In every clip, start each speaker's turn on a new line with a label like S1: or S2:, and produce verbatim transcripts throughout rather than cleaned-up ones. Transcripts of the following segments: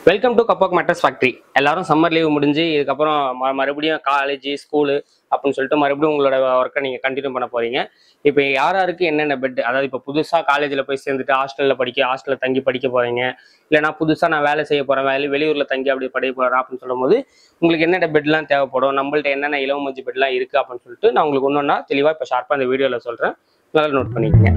S1: Welcome to kapok mattress factory. எல்லாரும் summer leave முடிஞ்சு இதுக்கப்புறம் மறுபடியும் காலேஜ் ஸ்கூலு அப்படின்னு சொல்லிட்டு மறுபடியும் உங்களோட ஒர்க்கை நீங்கள் கண்டினியூ பண்ண போறீங்க. இப்போ யார் யாருக்கு என்னென்ன பெட், அதாவது இப்போ புதுசாக காலேஜில் போய் சேர்ந்துட்டு ஹாஸ்டலில் படிக்க ஹாஸ்டலில் தங்கி படிக்க போறீங்க, இல்லைனா புதுசாக நான் வேலை செய்ய போகிறேன், வேலை வெளியூரில் தங்கி அப்படி படிக்க போகிறேன் அப்படின்னு சொல்லும் போது உங்களுக்கு என்னென்ன பெட்லாம் தேவைப்படும், நம்மள்ட்ட என்னென்ன இலவமஞ்சி பெட்லாம் இருக்குது அப்படின்னு சொல்லிட்டு நான் உங்களுக்கு ஒன்று ஒன்றா தெளிவாக இப்போ ஷார்ப்பாக இந்த வீடியோவில் சொல்கிறேன். நல்லா நோட் பண்ணிக்கோங்க.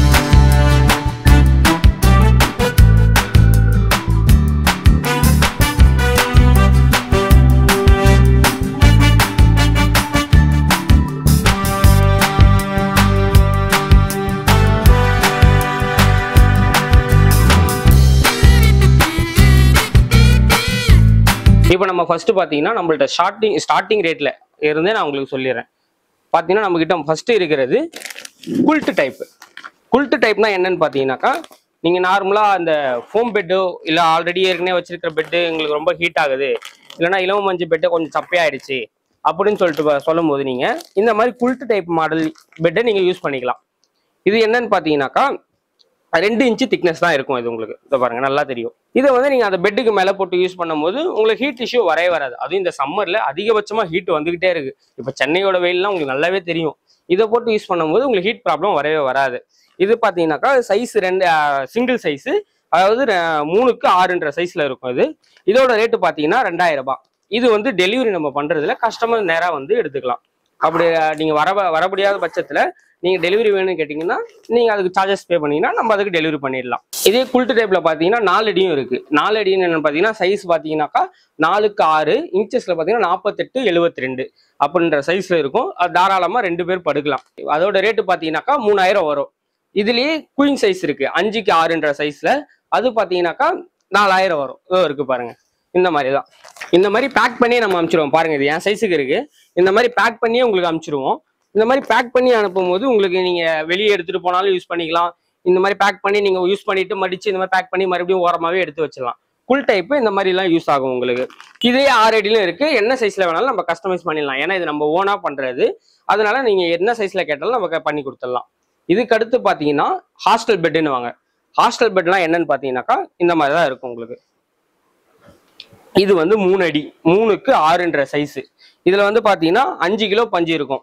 S1: இப்போ நம்ம ஃபர்ஸ்ட் பார்த்தீங்கன்னா நம்மள்ட்ட ஸ்டார்டிங் ஸ்டார்டிங் ரேட்ல இருந்தே நான் உங்களுக்கு சொல்லிடுறேன். பார்த்தீங்கன்னா நம்ம கிட்ட ஃபர்ஸ்ட் இருக்கிறது குல்ட் டைப். குல்ட் டைப்னா என்னன்னு பார்த்தீங்கன்னாக்கா, நீங்க நார்மலா அந்த ஃபோம் பெட்டோ இல்லை ஆல்ரெடி ஏற்கனவே வச்சிருக்கிற பெட்டு எங்களுக்கு ரொம்ப ஹீட் ஆகுது, இல்லைன்னா இலவ மஞ்சள் பெட்டை கொஞ்சம் சப்பையாயிடுச்சு அப்படின்னு சொல்லிட்டு சொல்லும் போது நீங்க இந்த மாதிரி குல்ட் டைப் மாடல் பெட்டை நீங்க யூஸ் பண்ணிக்கலாம். இது என்னன்னு பார்த்தீங்கன்னாக்கா ரெண்டு இன்ச்சு திக்னஸ் தான் இருக்கும். இது உங்களுக்கு இதை பாருங்க நல்லா தெரியும். இதை வந்து நீங்க அந்த பெட்டுக்கு மேலே போட்டு யூஸ் பண்ணும்போது உங்களுக்கு ஹீட் இஷ்யூ வரவே வராது. அதுவும் இந்த சம்மர்ல அதிகபட்சமா ஹீட் வந்துகிட்டே இருக்கு. இப்போ சென்னையோட வெயில்லாம் உங்களுக்கு நல்லாவே தெரியும். இதை போட்டு யூஸ் பண்ணும்போது உங்களுக்கு ஹீட் ப்ராப்ளம் வரவே வராது. இது பார்த்தீங்கன்னாக்கா சைஸ் ரெண்டு சிங்கிள் சைஸு, அதாவது மூணுக்கு ஆறுன்ற சைஸ்ல இருக்கும். இது இதோட ரேட்டு பார்த்தீங்கன்னா ரெண்டாயிரம் ரூபாய். இது வந்து டெலிவரி நம்ம பண்றதுல கஸ்டமர் நேராக வந்து எடுத்துக்கலாம். அப்படி நீங்க வர வர முடியாத பட்சத்துல நீங்க டெலிவரி வேணும்னு கேட்டீங்கன்னா நீங்க அதுக்கு சார்ஜஸ் பே பண்ணீங்கன்னா நம்ம அதுக்கு டெலிவரி பண்ணிடலாம். இதே குல்ட் டைப்ல பாத்தீங்கன்னா நாலு அடியும் இருக்கு. நாலு அடின்னு என்னன்னு பாத்தீங்கன்னா சைஸ் பாத்தீங்கன்னாக்கா நாலுக்கு ஆறு இன்ச்சஸ்ல பாத்தீங்கன்னா நாற்பத்தெட்டு எழுபத்தி ரெண்டு அப்படின்ற சைஸ்ல இருக்கும். அது தாராளமா ரெண்டு பேர் படுக்கலாம். அதோட ரேட்டு பாத்தீங்கன்னாக்கா மூணாயிரம் வரும். இதுலயே குயின் சைஸ் இருக்கு அஞ்சுக்கு ஆறுன்ற சைஸ்ல, அது பாத்தீங்கன்னாக்கா நாலாயிரம் வரும். இதோ இருக்கு பாருங்க. இந்த மாதிரி தான் இந்த மாதிரி பேக் பண்ணி நம்ம அனுப்பிச்சிருவோம். பாருங்க இது என் சைஸுக்கு இருக்கு. இந்த மாதிரி பேக் பண்ணியே உங்களுக்கு அனுப்பிச்சிருவோம். இந்த மாதிரி பேக் பண்ணி அனுப்பும் போது உங்களுக்கு நீங்க வெளியே எடுத்துட்டு போனாலும் யூஸ் பண்ணிக்கலாம். இந்த மாதிரி பேக் பண்ணி நீங்க யூஸ் பண்ணிட்டு மடிச்சு இந்த மாதிரி பேக் பண்ணி மறுபடியும் ஓரமாவே எடுத்து வச்சிடலாம். குல் டைப் இந்த மாதிரி எல்லாம் யூஸ் ஆகும் உங்களுக்கு. இதே ஆறு அடியிலும் இருக்கு. என்ன சைஸ்ல வேணாலும் நம்ம கஸ்டமைஸ் பண்ணிடலாம். ஏன்னா இது நம்ம ஓனா பண்றது, அதனால நீங்க என்ன சைஸ்ல கேட்டாலும் நம்ம பண்ணி கொடுத்துடலாம். இதுக்கு அடுத்து பாத்தீங்கன்னா ஹாஸ்டல் பெட்னு வாங்க. ஹாஸ்டல் பெட்லாம் என்னன்னு பாத்தீங்கன்னாக்கா இந்த மாதிரி தான் இருக்கும் உங்களுக்கு. இது வந்து மூணு அடி மூணுக்கு ஆறுன்ற சைஸ். இதுல வந்து பாத்தீங்கன்னா அஞ்சு கிலோ பஞ்சு இருக்கும்.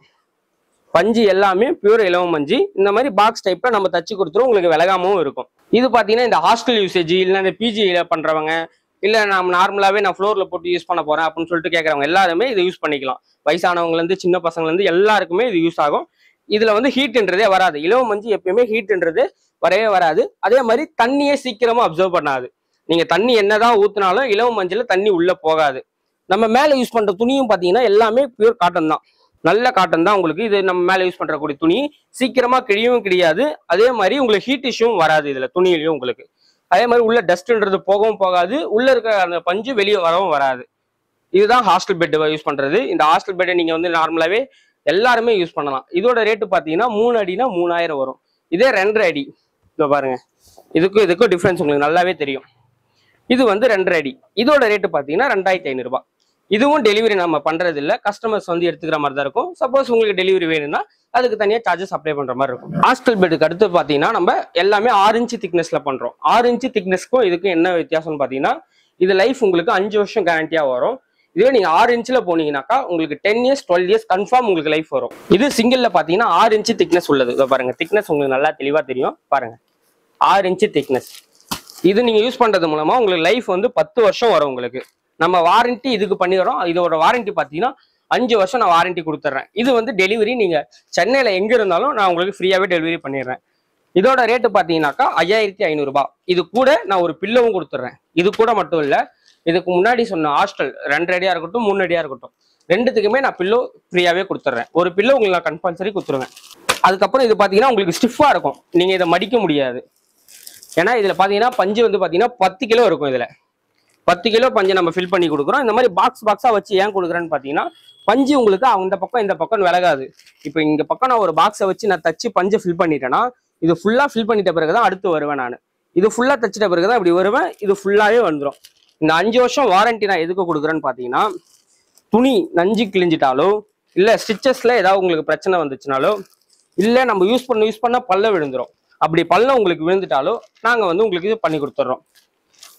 S1: பஞ்சு எல்லாமே பியூர் இலவ மஞ்சி. இந்த மாதிரி பாக்ஸ் டைப்ல நம்ம தச்சு கொடுத்துரும். உங்களுக்கு விலகாமவும் இருக்கும். இது பாத்தீங்கன்னா இந்த ஹாஸ்டல் யூசேஜ் இல்லைன்னா இந்த பிஜியில பண்றவங்க, இல்ல நம்ம நார்மலாவே நான் ஃப்ளோர்ல போட்டு யூஸ் பண்ண போறேன் அப்படின்னு சொல்லிட்டு கேட்கறவங்க எல்லாருமே இதை யூஸ் பண்ணிக்கலாம். வயசானவங்கல இருந்து சின்ன பசங்கள்ல இருந்து எல்லாருக்குமே இது யூஸ் ஆகும். இதுல வந்து ஹீட்ன்றதே வராது. இலவ மஞ்சி எப்பயுமே ஹீட்ன்றது வரவே வராது. அதே மாதிரி தண்ணியே சீக்கிரமா அப்சர்வ் பண்ணாது. நீங்க தண்ணி என்னதான் ஊத்தினாலும் இலவ மஞ்சள் தண்ணி உள்ள போகாது. நம்ம மேல யூஸ் பண்ற துணியும் பாத்தீங்கன்னா எல்லாமே பியூர் காட்டன் தான், நல்ல காட்டன் தான் உங்களுக்கு. இது நம்ம மேல யூஸ் பண்ற கூடிய துணி சீக்கிரமா கிழியவும் கிடையாது. அதே மாதிரி உங்களுக்கு ஹீட் இஷ்யூவும் வராது இதுல துணியிலையும் உங்களுக்கு. அதே மாதிரி உள்ள டஸ்ட்ன்றது போகவும் போகாது, உள்ள இருக்க அந்த பஞ்சு வெளியே வரவும் வராது. இதுதான் ஹாஸ்டல் பெட் யூஸ் பண்றது. இந்த ஹாஸ்டல் பெட்டை நீங்க வந்து நார்மலாவே எல்லாருமே யூஸ் பண்ணலாம். இதோட ரேட்டு பாத்தீங்கன்னா மூணு அடினா மூணாயிரம் வரும். இதே ரெண்டரை அடி இதோ பாருங்க, இதுக்கும் இதுக்கும் டிஃபரன்ஸ் உங்களுக்கு நல்லாவே தெரியும். இது வந்து ரெண்டரை அடி. இதோட ரேட்டு பாத்தீங்கன்னா ரெண்டாயிரத்தி ஐநூறு ரூபாய். இதுவும் டெலிவரி நம்ம பண்றது இல்லை, கஸ்டமர்ஸ் வந்து எடுத்துக்கிற மாதிரி தான் இருக்கும். சப்போஸ் உங்களுக்கு டெலிவரி வேணும்னா அதுக்கு தனியாக சார்ஜஸ் அப்ளை பண்ற மாதிரி இருக்கும். ஹாஸ்டல் பெட்டுக்கு அடுத்து பாத்தீங்கன்னா நம்ம எல்லாமே ஆறு இன்ச்சு திக்னஸ்ல பண்றோம். ஆறு இன்ச்சு திக்னஸ்க்கும் இதுக்கும் என்ன வித்தியாசம்னு பாத்தீங்கன்னா, இது லைஃப் உங்களுக்கு அஞ்சு வருஷம் கேரண்டியா வரும். இதுவே நீங்க ஆறு இன்ச்ல போனீங்கன்னாக்கா உங்களுக்கு ten years twelve years confirm உங்களுக்கு லைஃப் வரும். இது சிங்கிள்ல பாத்தீங்கன்னா ஆறு இன்ச்சு திக்னஸ் உள்ளது. இதை பாருங்க, திக்னஸ் உங்களுக்கு நல்லா தெளிவா தெரியும். பாருங்க ஆறு இன்ச்சு திக்னஸ். இது நீங்க யூஸ் பண்றது மூலமா உங்களுக்கு லைஃப் வந்து பத்து வருஷம் வரும் உங்களுக்கு. நம்ம வாரண்டி இதுக்கு பண்ணிடுறோம். இதோட வாரண்டி பாத்தீங்கன்னா அஞ்சு வருஷம் நான் வாரண்டி கொடுத்துட்றேன். இது வந்து டெலிவரி நீங்க சென்னையில எங்க இருந்தாலும் நான் உங்களுக்கு ஃப்ரீயாவே டெலிவரி பண்ணிடுறேன். இதோட ரேட்டு பாத்தீங்கன்னாக்கா ஐயாயிரத்தி ஐநூறு ரூபாய். இது கூட நான் ஒரு பில்லவும் கொடுத்துட்றேன். இது கூட மட்டும் இல்ல, இதுக்கு முன்னாடி சொன்ன ஹாஸ்டல் ரெண்டு அடியா இருக்கட்டும் மூணு அடியா இருக்கட்டும் ரெண்டுத்துக்குமே நான் பில்லோ ஃப்ரீயாவே கொடுத்துட்றேன். ஒரு பில்லோ உங்களுக்கு நான் கம்பல்சரி கொடுத்துருவேன். அதுக்கப்புறம் இது பாத்தீங்கன்னா உங்களுக்கு ஸ்டிஃபா இருக்கும். நீங்க இதை மடிக்க முடியாது. ஏன்னா இதுல பாத்தீங்கன்னா பஞ்சு வந்து பாத்தீங்கன்னா பத்து கிலோ இருக்கும். இதுல பத்து கிலோ பஞ்சு நம்ம ஃபில் பண்ணி கொடுக்குறோம். இந்த மாதிரி பாக்ஸ் பாக்ஸா வச்சு ஏன் கொடுக்குறேன்னு பாத்தீங்கன்னா, பஞ்சு உங்களுக்கு அந்த பக்கம் இந்த பக்கம் விலகாது. இப்போ இந்த பக்கம் நான் ஒரு பாக்ஸை வச்சு நான் தச்சு பஞ்சு ஃபில் பண்ணிட்டேன்னா இது ஃபுல்லா ஃபில் பண்ணிட்ட பிறகுதான் அடுத்து வருவேன் நான். இது ஃபுல்லா தச்சிட்ட பிறகுதான் இப்படி வருவேன். இது ஃபுல்லாவே வந்துடும். இந்த அஞ்சு வருஷம் வாரண்டி நான் எதுக்கு கொடுக்குறேன்னு பாத்தீங்கன்னா, துணி நஞ்சு கிழிஞ்சிட்டாலோ இல்ல ஸ்டிச்சஸ்ல ஏதாவது உங்களுக்கு பிரச்சனை வந்துச்சுனாலோ, இல்ல நம்ம யூஸ் பண்ண யூஸ் பண்ணா பல்ல விழுந்துரும். அப்படி பல்ல உங்களுக்கு விழுந்துட்டாலோ நாங்க வந்து உங்களுக்கு இது பண்ணி கொடுத்துட்றோம்.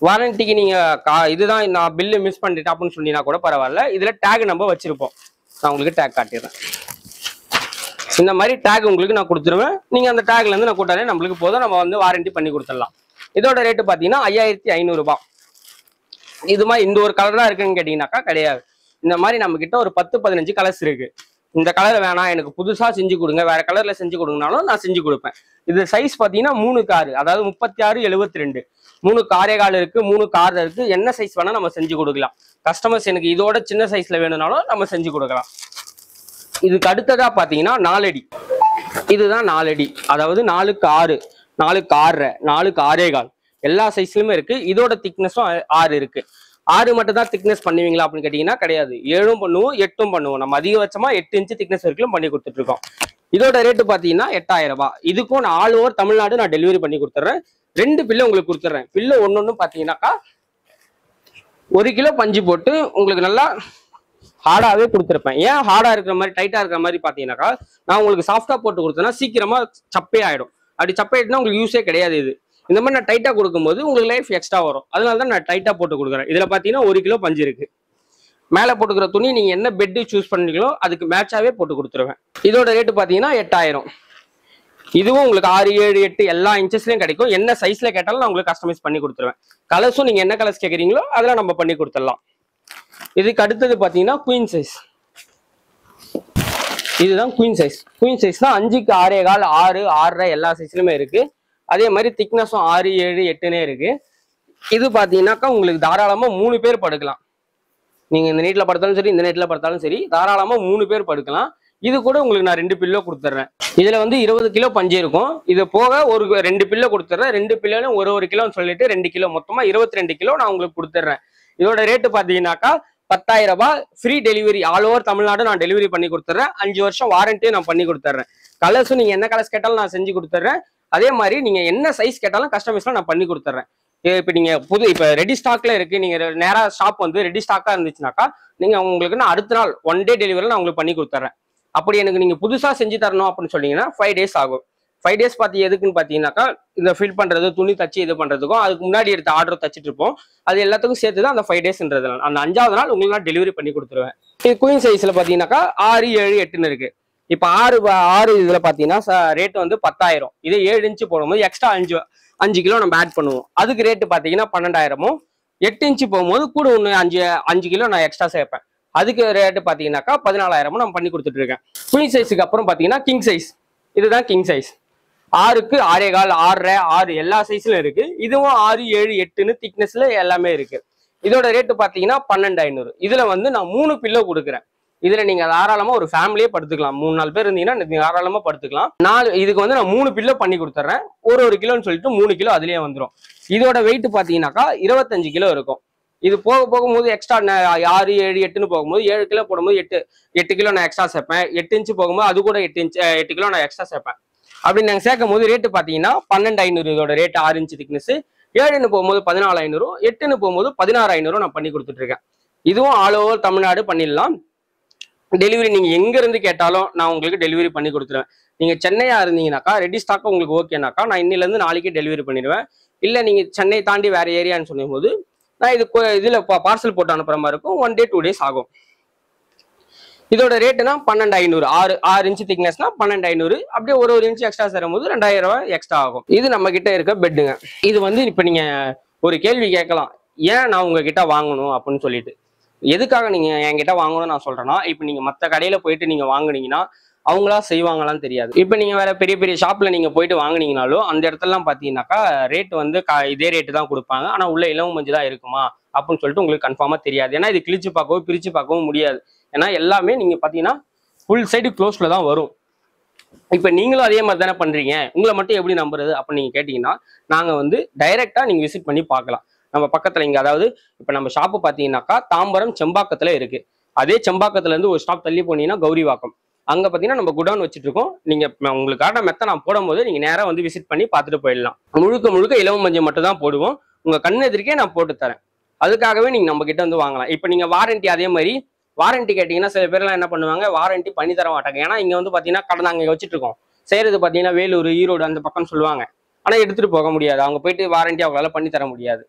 S1: வாரண்டிக்கு நீங்க இதுதான் நான் பில்லு மிஸ் பண்ணிட்டேன் அப்படின்னு சொன்னீங்கன்னா கூட பரவாயில்ல, இதுல டேக் நம்ம வச்சிருப்போம். நான் உங்களுக்கு டேக் காட்டிடுறேன். இந்த மாதிரி டேக் உங்களுக்கு நான் கொடுத்துருவேன். நீங்க அந்த டேக்ல இருந்து நான் கூட்டாலே நம்மளுக்கு போதும், நம்ம வந்து வாரண்டி பண்ணி கொடுத்துடலாம். இதோட ரேட்டு பாத்தீங்கன்னா ஐயாயிரத்தி ஐநூறு ரூபாய். இது மாதிரி இந்த ஒரு கலர் தான் இருக்குன்னு கேட்டீங்கன்னாக்கா கிடையாது. இந்த மாதிரி நம்ம கிட்ட ஒரு பத்து பதினஞ்சு கலர்ஸ் இருக்கு. இந்த கலர் வேணாம் எனக்கு புதுசா செஞ்சு கொடுங்க, வேற கலர்ல செஞ்சு கொடுங்கனாலும் நான் செஞ்சு கொடுப்பேன். இது சைஸ் பாத்தீங்கன்னா மூணுக்கு ஆறு, அதாவது முப்பத்தி ஆறு எழுபத்தி ரெண்டு மூணு காரே கால் இருக்கு, மூணு கார் இருக்கு. என்ன சைஸ் வேணா நம்ம செஞ்சு கொடுக்கலாம். கஸ்டமர்ஸ் எனக்கு இதோட சின்ன சைஸ்ல வேணும்னாலும் நம்ம செஞ்சு கொடுக்கலாம். இதுக்கு அடுத்ததா பாத்தீங்கன்னா நாலடி. இதுதான் நாலடி, அதாவது நாலுக்கு ஆறு, நாலுக்கு ஆறு, நாலுக்கு ஆறே கால் எல்லா சைஸ்லயுமே இருக்கு. இதோட திக்னஸும் ஆறு இருக்கு. ஆறு மட்டும் தான் திக்னஸ் பண்ணுவீங்களா அப்படின்னு கேட்டீங்கன்னா கிடையாது. ஏழும் பண்ணுவோம், எட்டும் பண்ணுவோம். நம்ம அதிகபட்சமா எட்டு இன்ச்சு திக்னஸ் வரைக்கும் பண்ணி கொடுத்துட்டு இருக்கோம். இதோட ரேட்டு பாத்தீங்கன்னா எட்டாயிரம் ரூபாய். இதுக்கும் நான் ஆல் ஓவர் தமிழ்நாடு நான் டெலிவரி பண்ணி கொடுத்துட்றேன். ரெண்டு பில்லு உங்களுக்கு கொடுத்துட்றேன். பில்லு ஒன்னு ஒன்னு பாத்தீங்கன்னாக்கா ஒரு கிலோ பஞ்சு போட்டு உங்களுக்கு நல்லா ஹார்டாவே கொடுத்துருப்பேன். ஏன் ஹார்டா இருக்கிற மாதிரி டைட்டா இருக்கிற மாதிரி பாத்தீங்கன்னாக்கா, நான் உங்களுக்கு சாஃப்டா போட்டு கொடுத்தேன்னா சீக்கிரமா சப்பே ஆயிடும். அப்படி சப்பையிட்டுனா உங்களுக்கு யூஸே கிடையாது. இது இந்த மாதிரி நான் டைட்டா கொடுக்கும்போது உங்களுக்கு லைஃப் எக்ஸ்ட்ரா வரும். அதனால தான் நான் டைட்டா போட்டு கொடுக்குறேன். இதுல பாத்தீங்கன்னா ஒரு கிலோ பஞ்சு இருக்கு. மேலே போட்டுக்கிற துணி நீங்க என்ன பெட்டு சூஸ் பண்ணீங்களோ அதுக்கு மேட்சாவே போட்டு கொடுத்துருவேன். இதோட ரேட்டு பாத்தீங்கன்னா எட்டாயிரம். இதுவும் உங்களுக்கு ஆறு ஏழு எட்டு எல்லா இன்ச்சஸ்லயும் கிடைக்கும். என்ன சைஸ்ல கேட்டாலும் நான் உங்களுக்கு கஸ்டமைஸ் பண்ணி கொடுத்துருவேன். கலர்ஸும் நீங்க என்ன கலர்ஸ் கேட்குறீங்களோ அதெல்லாம் நம்ம பண்ணி கொடுத்துடலாம். இதுக்கு அடுத்தது பாத்தீங்கன்னா குயின் சைஸ். இதுதான் குயின் சைஸ். குயின் சைஸ் தான் அஞ்சுக்கு ஆறே கால், ஆறு ஆறரை எல்லா சைஸ்லயுமே இருக்கு. அதே மாதிரி திக்னஸும் ஆறு ஏழு எட்டுனே இருக்கு. இது பாத்தீங்கன்னாக்கா உங்களுக்கு தாராளமா மூணு பேர் படுக்கலாம். நீங்க இந்த நீட்ல படுத்தாலும் சரி, இந்த நீட்ல படுத்தாலும் சரி, தாராளமா மூணு பேர் படுக்கலாம். இது கூட உங்களுக்கு நான் ரெண்டு பில்லோ கொடுத்துட்றேன். இதுல வந்து இருபது கிலோ பஞ்சு இருக்கும். இது போக ஒரு ரெண்டு பில்லோ கொடுத்துட்றேன். ரெண்டு பில்லோலும் ஒரு ஒரு கிலோன்னு சொல்லிட்டு ரெண்டு கிலோ மொத்தமா இருபத்தி ரெண்டு கிலோ நான் உங்களுக்கு கொடுத்துட்றேன். இதோட ரேட்டு பாத்தீங்கன்னாக்கா பத்தாயிரம் ரூபாய். Free delivery all over Tamil Nadu நான் டெலிவரி பண்ணி கொடுத்துட்றேன். அஞ்சு வருஷம் வாரண்டியும் நான் பண்ணி கொடுத்துட்றேன். கலர்ஸும் நீங்க என்ன கலர்ஸ் கேட்டாலும் நான் செஞ்சு கொடுத்துட்றேன். அதே மாதிரி நீங்க என்ன சைஸ் கேட்டாலும் கஸ்டமைஸ்லாம் நான் பண்ணி கொடுத்துட்றேன். இப்போ நீங்க புது இப்போ ரெடி ஸ்டாக்ல இருக்கு, நீங்க நேரா ஷாப் வந்து ரெடி ஸ்டாக்கா இருந்துச்சுனாக்கா நீங்க உங்களுக்கு நான் அடுத்த நாள் ஒன் டே டெலிவரி நான் உங்களுக்கு பண்ணி கொடுத்துட்றேன். அப்படி எனக்கு நீங்க புதுசா செஞ்சு தரணும் அப்படின்னு சொன்னீங்கன்னா ஃபைவ் டேஸ் ஆகும். ஃபைவ் டேஸ் பார்த்து எதுக்குன்னு பாத்தீங்கன்னாக்கா இந்த ஃபில் பண்றது, துணி தச்சு இது பண்றதுக்கும் அதுக்கு முன்னாடி எடுத்த ஆர்டர் தச்சுட்டு இருப்போம். அது எல்லாத்துக்கும் சேர்த்து தான் அந்த ஃபைவ் டேஸ்ன்றது. அந்த அஞ்சாவது நாள் உங்களுக்கு நான் டெலிவரி பண்ணி கொடுத்துருவேன். இது குயின் சைஸ்ல பாத்தீங்கன்னாக்கா ஆறு ஏழு எட்டுன்னு இருக்கு. இப்ப ஆறு ஆறு இதுல பாத்தீங்கன்னா ரேட் வந்து பத்தாயிரம். இதே ஏழு இன்ச்சு போடும்போது எக்ஸ்ட்ரா அஞ்சு அஞ்சு கிலோ நம்ம ஆட் பண்ணுவோம். அதுக்கு ரேட்டு பாத்தீங்கன்னா பன்னெண்டாயிரமும். எட்டு இன்ச்சு போகும்போது கூட ஒன்று அஞ்சு அஞ்சு கிலோ நான் எக்ஸ்ட்ரா சேர்ப்பேன். அதுக்கு ரேட்டு பாத்தீங்கன்னாக்கா பதினாலாயிரமும் நான் பண்ணி கொடுத்துட்டு இருக்கேன். குயின் சைஸுக்கு அப்புறம் பாத்தீங்கன்னா கிங் சைஸ். இதுதான் கிங் சைஸ். ஆறுக்கு ஆறே கால், ஆறரை, ஆறு எல்லா சைஸ்ல இருக்கு. இதுவும் ஆறு ஏழு எட்டுன்னு திக்னஸ்ல எல்லாமே இருக்கு. இதோட ரேட்டு பாத்தீங்கன்னா பன்னெண்டு ஐநூறு. இதுல வந்து நான் மூணு பில்லோ கொடுக்குறேன். இதுல நீங்க தாராளமா ஒரு ஃபேமிலியே படுத்துக்கலாம். மூணு நாலு பேர் இருந்தீங்கன்னா நீங்க தாராளமா படுத்துக்கலாம். நாலு இதுக்கு வந்து நான் மூணு பில்லோ பண்ணி கொடுத்துட்றேன். ஒரு ஒரு கிலோன்னு சொல்லிட்டு மூணு கிலோ அதுலயே வந்துடும். இதோட வெயிட் பாத்தீங்கன்னாக்கா இருபத்தஞ்சு கிலோ இருக்கும். இது போக போகும்போது எக்ஸ்ட்ரா ஆறு ஏழு எட்டுன்னு போகும்போது ஏழு கிலோ போடும்போது எட்டு எட்டு கிலோ நான் எக்ஸ்ட்ரா சேர்ப்பேன். எட்டு இன்ச்சு போகும்போது அது கூட எட்டு இன்ச்சு எட்டு கிலோ நான் எக்ஸ்ட்ரா சேர்ப்பேன். அப்படி நாங்கள் சேர்க்கும் போது ரேட்டு பாத்தீங்கன்னா பன்னெண்டு ஐநூறு. இதோட ரேட்டு ஆறு இன்ச்சு திக்னஸ். ஏழுன்னு போகும்போது பதினாலு ஐநூறு, எட்டுன்னு போகும்போது பதினாறு ஐநூறு நான் பண்ணி கொடுத்துட்டு இருக்கேன். இதுவும் ஆல் ஓவர் தமிழ்நாடு பண்ணிடலாம். டெலிவரி நீங்க எங்க இருந்து கேட்டாலும் நான் உங்களுக்கு டெலிவரி பண்ணி கொடுத்துருவேன். நீங்க சென்னையா இருந்தீங்கன்னாக்கா ரெடி ஸ்டாக்கா உங்களுக்கு ஓகேனாக்கா நான் இன்னில இருந்து நாளைக்கே டெலிவரி பண்ணிடுவேன். இல்ல நீங்க சென்னை தாண்டி வேற ஏரியான்னு சொல்லும் போது நான் இது இதுல பார்சல் போட்டு அனுப்புற மாதிரி இருக்கும். ஒன் டே டூ டேஸ் ஆகும். இதோட ரேட்டுனா பன்னெண்டு ஐநூறு. ஆறு ஆறு இன்ச்சு திக்னஸ்னா பன்னெண்டு ஐநூறு. அப்படியே ஒரு ஒரு இன்ச்சு எக்ஸ்ட்ரா சேரும் போது ரெண்டாயிரம் ரூபாய் எக்ஸ்ட்ரா ஆகும். இது நம்ம கிட்ட இருக்க பெட்டுங்க. இது வந்து இப்ப நீங்க ஒரு கேள்வி கேட்கலாம், ஏன் நான் உங்ககிட்ட வாங்கணும் அப்படின்னு சொல்லிட்டு. எதுக்காக நீங்க என்கிட்ட வாங்கணும்னு நான் சொல்றேன்னா, இப்ப நீங்க மத்த கடையில போயிட்டு நீங்க வாங்குனீங்கன்னா அவங்களா செய்வாங்களான்னு தெரியாது. இப்ப நீங்க வேற பெரிய பெரிய ஷாப்ல நீங்க போயிட்டு வாங்குனீங்கனாலும் அந்த இடத்துலலாம் பாத்தீங்கன்னாக்கா ரேட் வந்து இதே ரேட்டு தான் கொடுப்பாங்க. ஆனா உள்ள இலவம் மஞ்சு தான் இருக்குமா அப்படின்னு சொல்லிட்டு உங்களுக்கு கன்ஃபார்மா தெரியாது. ஏன்னா இது கிழிச்சு பார்க்கவும் பிரிச்சு பார்க்கவும் முடியாது. ஏன்னா எல்லாமே நீங்க பாத்தீங்கன்னா ஃபுல் சைடு க்ளோஸ்ல தான் வரும். இப்ப நீங்களும் அதே மாதிரி தானே பண்றீங்க. உங்களை மட்டும் எப்படி நம்புறது அப்படின்னு நீங்க கேட்டீங்கன்னா, நாங்க வந்து டைரக்டா நீங்க விசிட் பண்ணி பார்க்கலாம். நம்ம பக்கத்துல இங்க, அதாவது இப்ப நம்ம ஷாப்பு பாத்தீங்கன்னாக்கா தாம்பரம் செம்பாக்கத்துல இருக்கு. அதே செம்பாக்கத்துல இருந்து ஒரு ஸ்டாப் தள்ளி போனீங்கன்னா கௌரிவாக்கம். அங்க பாத்தீங்கன்னா நம்ம குடோன் வச்சுட்டு இருக்கோம். நீங்க உங்களுக்கான மெத்த நான் போடும் போது நீங்க நேரா வந்து விசிட் பண்ணி பார்த்துட்டு போயிடலாம். முழுக்க முழுக்க இலவம் மஞ்சள் மட்டும் தான் போடுவோம். உங்க கண்ணு எதிர்க்கே நான் போட்டு தரேன். அதுக்காகவே நீங்க நம்ம கிட்ட வந்து வாங்கலாம். இப்ப நீங்க வாரண்டி, அதே மாதிரி வாரண்டி கேட்டீங்கன்னா சில பேர்லாம் என்ன பண்ணுவாங்க, வாரண்டி பண்ணி தர மாட்டாங்க. ஏன்னா இங்க வந்து பாத்தீங்கன்னா கடை நாங்க வச்சுட்டு இருக்கோம். செய்யறது பாத்தீங்கன்னா வேலூர், ஈரோடு அந்த பக்கம் சொல்லுவாங்க. ஆனா எடுத்துட்டு போக முடியாது. அவங்க போயிட்டு வாரண்டி அவங்களால பண்ணி தர முடியாது.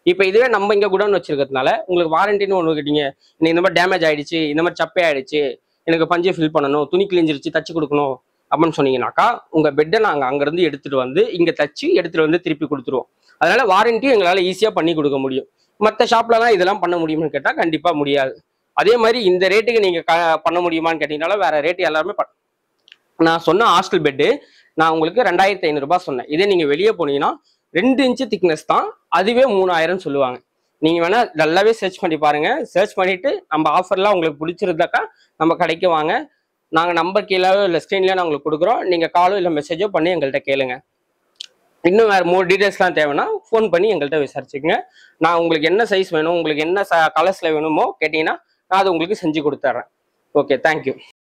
S1: இப்போ இதுவே நம்ம இங்கே குடோன் வச்சிருக்கிறதுனால உங்களுக்கு வாரண்டின்னு ஒன்று கேட்டீங்க, இந்த மாதிரி டேமேஜ் ஆயிடுச்சு, இந்த மாதிரி சப்பே ஆயிடுச்சு, எனக்கு பஞ்சு ஃபில் பண்ணணும், துணி கிழிஞ்சிருச்சு, தச்சு கொடுக்கணும் அப்படின்னு சொன்னீங்கன்னாக்கா உங்க பெட்டை நாங்கள் அங்கேருந்து எடுத்துட்டு வந்து இங்கே தச்சு எடுத்துட்டு வந்து திருப்பி கொடுத்துருவோம். அதனால வாரண்டி எங்களால் ஈஸியாக பண்ணி கொடுக்க முடியும். மற்ற ஷாப்லலாம் இதெல்லாம் பண்ண முடியும்னு கேட்டால் கண்டிப்பாக முடியாது. அதே மாதிரி இந்த ரேட்டுக்கு நீங்கள் க பண்ண முடியுமான்னு கேட்டீங்கனால வேற ரேட்டு எல்லாருமே பண் நான் சொன்ன ஹாஸ்டல் பெட்டு நான் உங்களுக்கு ரெண்டாயிரத்தி ஐநூறுரூபா சொன்னேன். இதே நீங்கள் வெளியே போனீங்கன்னா ரெண்டு இன்ச்சு திக்னஸ் தான், அதுவே மூணாயிரம் சொல்லுவாங்க. நீங்கள் வேணால் நல்லாவே சர்ச் பண்ணி பாருங்க. சர்ச் பண்ணிட்டு நம்ம ஆஃபர்லாம் உங்களுக்கு பிடிச்சிருந்தாக்கா நம்ம கடைக்கு வாங்க. நாங்கள் நம்பர் கீழே இல்லை ஸ்க்ரீன்லேயே நான் உங்களுக்கு கொடுக்குறோம். நீங்கள் காலோ இல்லை மெசேஜோ பண்ணி எங்கள்கிட்ட கேளுங்க. இன்னும் வேறு மோர் டீட்டெயில்ஸ்லாம் தேவைன்னா ஃபோன் பண்ணி எங்கள்கிட்ட விசாரிச்சுக்கங்க. நான் உங்களுக்கு என்ன சைஸ் வேணும், உங்களுக்கு என்ன ச கலர்ஸில் வேணுமோ கேட்டிங்கன்னா நான் அதை உங்களுக்கு செஞ்சு கொடுத்துட்றேன். Okay, thank you.